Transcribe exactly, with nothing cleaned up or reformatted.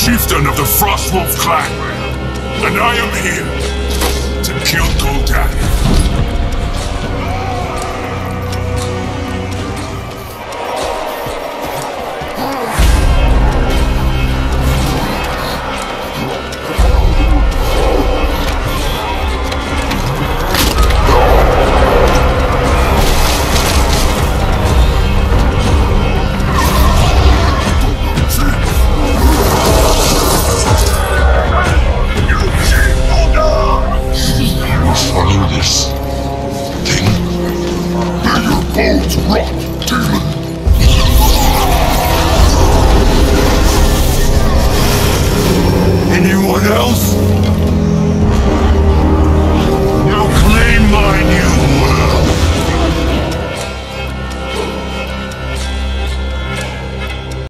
chieftain of the Frostwolf clan, and I am here to kill GoDaddy.